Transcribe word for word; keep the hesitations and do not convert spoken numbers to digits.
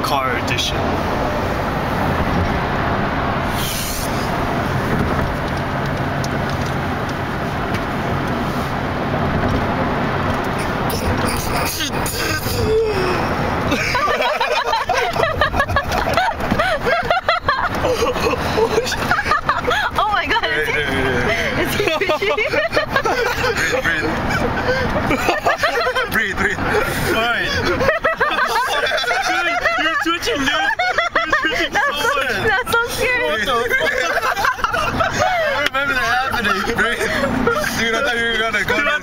car edition. Oh my god, it's it's fishy. Breathe, breathe. breathe, breathe. Alright. You're switching, dude. You're switching so much. That's so scary. What the fuck? I remember that happening. Breathe. Dude, I thought you were gonna go.